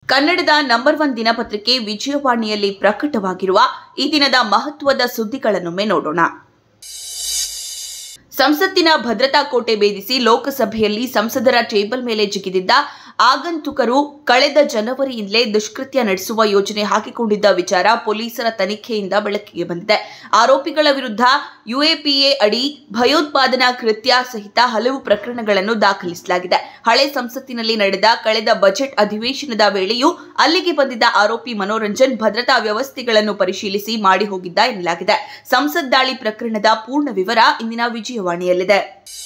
ಕನ್ನಡದ ನಂಬರ್ 1 ದಿನಪತ್ರಿಕೆ ವಿಜಯವಾಣಿಯಲ್ಲಿ ಪ್ರಕಟವಾಗಿರುವ ಈ ದಿನದ ಮಹತ್ವದ ಸುದ್ದಿಗಳನ್ನೊಮ್ಮೆ ನೋಡೋಣ. ಸಂಸತ್ತಿನ ಭದ್ರತಾ ಕೋಟೆ ಭೇದಿಸಿ ಲೋಕಸಭೆಯಲ್ಲಿ ಸಂಸದರ ಟೇಬಲ್ ಮೇಲೆ ಜಿಗಿದಿದ್ದ ಆಗಂತುಕರು ಕಳೆದ ಜನವರಿಯಿಂದಲೇ ದುಷ್ಕೃತ್ಯ ನಡೆಸುವ ಯೋಜನೆ ಹಾಕಿಕೊಂಡಿದ್ದ ವಿಚಾರ ಪೊಲೀಸರ ತನಿಖೆಯಿಂದ ಬೆಳಕಿಗೆ ಬಂದಿದೆ. ಆರೋಪಿಗಳ ವಿರುದ್ಧ ಯುಎಪಿಎ ಅಡಿ ಭಯೋತ್ಪಾದನಾ ಕೃತ್ಯ ಸಹಿತ ಹಲವು ಪ್ರಕರಣಗಳನ್ನು ದಾಖಲಿಸಲಾಗಿದೆ. ಹಳೆ ಸಂಸತ್ತಿನಲ್ಲಿ ನಡೆದ ಕಳೆದ ಬಜೆಟ್ ಅಧಿವೇಶನದ ವೇಳೆಯೂ ಅಲ್ಲಿಗೆ ಬಂದಿದ್ದ ಆರೋಪಿ ಮನೋರಂಜನ್ ಭದ್ರತಾ ವ್ಯವಸ್ಥೆಗಳನ್ನು ಪರಿಶೀಲಿಸಿ ಮಾಡಿ ಹೋಗಿದ್ದ ಎನ್ನಲಾಗಿದೆ. ಸಂಸತ್ ದಾಳಿ ಪ್ರಕರಣದ ಪೂರ್ಣ ವಿವರ ಇಂದಿನ ವಿಜಯವಾಣಿಯಲ್ಲಿದೆ.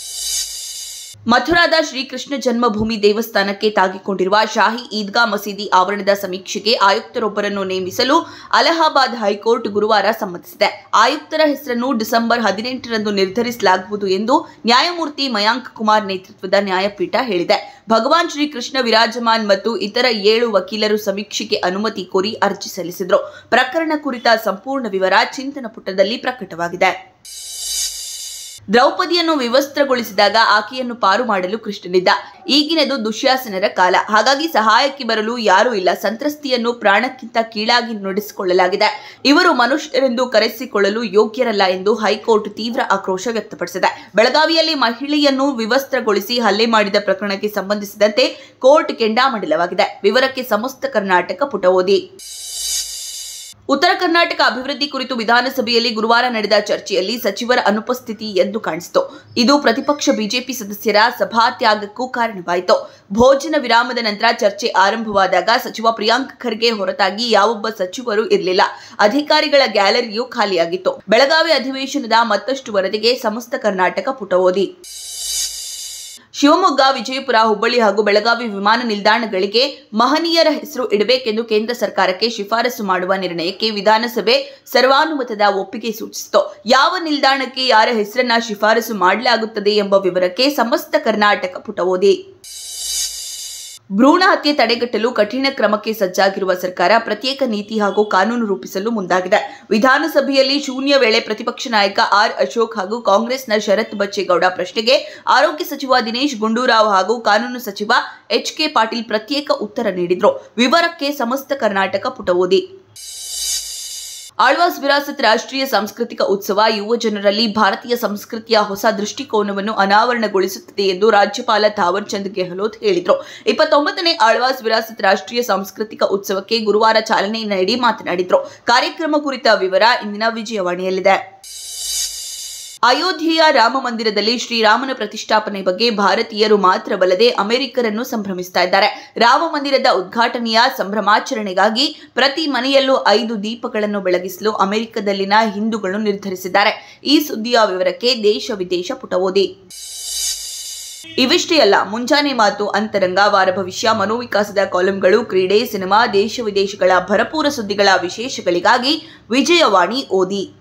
ಮಥುರಾದ ಶ್ರೀಕೃಷ್ಣ ಜನ್ಮಭೂಮಿ ದೇವಸ್ಥಾನಕ್ಕೆ ತಾಗಿಕೊಂಡಿರುವ ಶಾಹಿ ಈದ್ಗಾ ಮಸೀದಿ ಆವರಣದ ಸಮೀಕ್ಷೆಗೆ ಆಯುಕ್ತರೊಬ್ಬರನ್ನು ನೇಮಿಸಲು ಅಲಹಾಬಾದ್ ಹೈಕೋರ್ಟ್ ಗುರುವಾರ ಸಮ್ಮತಿಸಿದೆ. ಆಯುಕ್ತರ ಹೆಸರನ್ನು ಡಿಸೆಂಬರ್ 18ರಂದು ನಿರ್ಧರಿಸಲಾಗುವುದು ಎಂದು ನ್ಯಾಯಮೂರ್ತಿ ಮಯಾಂಕ್ ಕುಮಾರ್ ನೇತೃತ್ವದ ನ್ಯಾಯಪೀಠ ಹೇಳಿದೆ. ಭಗವಾನ್ ಶ್ರೀಕೃಷ್ಣ ವಿರಾಜಮಾನ್ ಮತ್ತು ಇತರ 7 ವಕೀಲರು ಸಮೀಕ್ಷೆಗೆ ಅನುಮತಿ ಕೋರಿ ಅರ್ಜಿ ಸಲ್ಲಿಸಿದರು. ಪ್ರಕರಣ ಕುರಿತ ಸಂಪೂರ್ಣ ವಿವರ ಚಿಂತನ ಪುಟದಲ್ಲಿ ಪ್ರಕಟವಾಗಿದೆ. ದ್ರೌಪದಿಯನ್ನು ವಿವಸ್ತ್ರಗೊಳಿಸಿದಾಗ ಆಕೆಯನ್ನು ಪಾರು ಮಾಡಲು ಕೃಷ್ಣನಿದ್ದ. ಈಗಿನದು ದುಶ್ಯಾಸನರ ಕಾಲ, ಹಾಗಾಗಿ ಸಹಾಯಕ್ಕೆ ಬರಲು ಯಾರೂ ಇಲ್ಲ. ಸಂತ್ರಸ್ತಿಯನ್ನು ಪ್ರಾಣಕ್ಕಿಂತ ಕೀಳಾಗಿ ನುಡಿಸಿಕೊಳ್ಳಲಾಗಿದೆ. ಇವರು ಮನುಷ್ಯರೆಂದು ಕರೆಸಿಕೊಳ್ಳಲು ಯೋಗ್ಯರಲ್ಲ ಎಂದು ಹೈಕೋರ್ಟ್ ತೀವ್ರ ಆಕ್ರೋಶ ವ್ಯಕ್ತಪಡಿಸಿದೆ. ಬೆಳಗಾವಿಯಲ್ಲಿ ಮಹಿಳೆಯನ್ನು ವಿವಸ್ತ್ರಗೊಳಿಸಿ ಹಲ್ಲೆ ಮಾಡಿದ ಪ್ರಕರಣಕ್ಕೆ ಸಂಬಂಧಿಸಿದಂತೆ ಕೋರ್ಟ್ ಕೆಂಡಾಮಂಡಲವಾಗಿದೆ. ವಿವರಕ್ಕೆ ಸಮಸ್ತ ಕರ್ನಾಟಕ ಪುಟ ಓದಿ. ಉತ್ತರ ಕರ್ನಾಟಕ ಅಭಿವೃದ್ಧಿ ಕುರಿತು ವಿಧಾನಸಭೆಯಲ್ಲಿ ಗುರುವಾರ ನಡೆದ ಚರ್ಚೆಯಲ್ಲಿ ಸಚಿವರ ಅನುಪಸ್ಥಿತಿ ಎದ್ದು ಕಾಣಿಸಿತು. ಇದು ಪ್ರತಿಪಕ್ಷ ಬಿಜೆಪಿ ಸದಸ್ಯರ ಸಭಾತ್ಯಾಗಕ್ಕೂ ಕಾರಣವಾಯಿತು. ಭೋಜನ ವಿರಾಮದ ನಂತರ ಚರ್ಚೆ ಆರಂಭವಾದಾಗ ಸಚಿವ ಪ್ರಿಯಾಂಕ್ ಖರ್ಗೆ ಹೊರತಾಗಿ ಯಾವೊಬ್ಬ ಸಚಿವರು ಇರಲಿಲ್ಲ. ಅಧಿಕಾರಿಗಳ ಗ್ಯಾಲರಿಯೂ ಖಾಲಿಯಾಗಿತ್ತು. ಬೆಳಗಾವಿ ಅಧಿವೇಶನದ ಮತ್ತಷ್ಟು ವರದಿಗೆ ಸಮಸ್ತ ಕರ್ನಾಟಕ ಪುಟ ಓದಿ. ಶಿವಮೊಗ್ಗ, ವಿಜಯಪುರ, ಹುಬ್ಬಳ್ಳಿ ಹಾಗೂ ಬೆಳಗಾವಿ ವಿಮಾನ ನಿಲ್ದಾಣಗಳಿಗೆ ಮಹನೀಯರ ಹೆಸರು ಇಡಬೇಕೆಂದು ಕೇಂದ್ರ ಸರ್ಕಾರಕ್ಕೆ ಶಿಫಾರಸು ಮಾಡುವ ನಿರ್ಣಯಕ್ಕೆ ವಿಧಾನಸಭೆ ಸರ್ವಾನುಮತದ ಒಪ್ಪಿಗೆ ಸೂಚಿಸಿತು. ಯಾವ ನಿಲ್ದಾಣಕ್ಕೆ ಯಾರ ಹೆಸರನ್ನ ಶಿಫಾರಸು ಮಾಡಲಾಗುತ್ತದೆ ಎಂಬ ವಿವರಕ್ಕೆ ಸಮಸ್ತ ಕರ್ನಾಟಕ ಪುಟ ಓದಿ. ಭ್ರೂಣ ಹತ್ಯೆ ತಡೆಗಟ್ಟಲು ಕಠಿಣ ಕ್ರಮಕ್ಕೆ ಸಜ್ಜಾಗಿರುವ ಸರ್ಕಾರ ಪ್ರತ್ಯೇಕ ನೀತಿ ಹಾಗೂ ಕಾನೂನು ರೂಪಿಸಲು ಮುಂದಾಗಿದೆ. ವಿಧಾನಸಭೆಯಲ್ಲಿ ಶೂನ್ಯ ವೇಳೆ ಪ್ರತಿಪಕ್ಷ ನಾಯಕ ಆರ್ ಅಶೋಕ್ ಹಾಗೂ ಕಾಂಗ್ರೆಸ್ನ ಶರತ್ ಬಚ್ಚೇಗೌಡ ಪ್ರಶ್ನೆಗೆ ಆರೋಗ್ಯ ಸಚಿವ ದಿನೇಶ್ ಗುಂಡೂರಾವ್ ಹಾಗೂ ಕಾನೂನು ಸಚಿವ ಎಚ್.ಕೆ. ಪಾಟೀಲ್ ಪ್ರತ್ಯೇಕ ಉತ್ತರ ನೀಡಿದ್ರು. ವಿವರಕ್ಕೆ ಸಮಸ್ತ ಕರ್ನಾಟಕ ಪುಟ ಓದಿ. ಆಳ್ವಾಸ್ ವಿರಾಸತ್ ರಾಷ್ಟ್ರೀಯ ಸಾಂಸ್ಕೃತಿಕ ಉತ್ಸವ ಯುವ ಜನರಲ್ಲಿ ಭಾರತೀಯ ಸಂಸ್ಕೃತಿಯ ಹೊಸ ದೃಷ್ಟಿಕೋನವನ್ನು ಅನಾವರಣಗೊಳಿಸುತ್ತದೆ ಎಂದು ರಾಜ್ಯಪಾಲ ಥಾವರ್ ಚಂದ್ ಗೆಹ್ಲೋಟ್ ಹೇಳಿದರು. 29ನೇ ಆಳ್ವಾಸ್ ವಿರಾಸತ್ ರಾಷ್ಟ್ರೀಯ ಸಾಂಸ್ಕೃತಿಕ ಉತ್ಸವಕ್ಕೆ ಗುರುವಾರ ಚಾಲನೆ ನೀಡಿ ಮಾತನಾಡಿದರು. ಕಾರ್ಯಕ್ರಮ ಕುರಿತ ವಿವರ ಇಂದಿನ ವಿಜಯವಾಣಿಯಲ್ಲಿದೆ. ಅಯೋಧ್ಯೆಯ ರಾಮ ಮಂದಿರದಲ್ಲಿ ಶ್ರೀರಾಮನ ಪ್ರತಿಷ್ಠಾಪನೆ ಬಗ್ಗೆ ಭಾರತೀಯರು ಮಾತ್ರವಲ್ಲದೆ ಅಮೆರಿಕರನ್ನು ಸಂಭ್ರಮಿಸ್ತಾ ಇದ್ದಾರೆ. ರಾಮ ಮಂದಿರದ ಉದ್ಘಾಟನೆಯ ಸಂಭ್ರಮಾಚರಣೆಗಾಗಿ ಪ್ರತಿ ಮನೆಯಲ್ಲೂ 5 ದೀಪಗಳನ್ನು ಬೆಳಗಿಸಲು ಅಮೆರಿಕದಲ್ಲಿನ ಹಿಂದೂಗಳು ನಿರ್ಧರಿಸಿದ್ದಾರೆ. ಈ ಸುದ್ದಿಯ ವಿವರಕ್ಕೆ ದೇಶ ವಿದೇಶ ಪುಟ ಓದಿ. ಇವಿಷ್ಟೇ ಅಲ್ಲ, ಮುಂಜಾನೆ ಮಾತು, ಅಂತರಂಗ, ವಾರ ಭವಿಷ್ಯ, ಮನೋವಿಕಾಸದ ಕಾಲಂಗಳು, ಕ್ರೀಡೆ, ಸಿನಿಮಾ, ದೇಶ ವಿದೇಶಗಳ ಭರಪೂರ ಸುದ್ದಿಗಳ ವಿಶೇಷಗಳಿಗಾಗಿ ವಿಜಯವಾಣಿ ಓದಿ.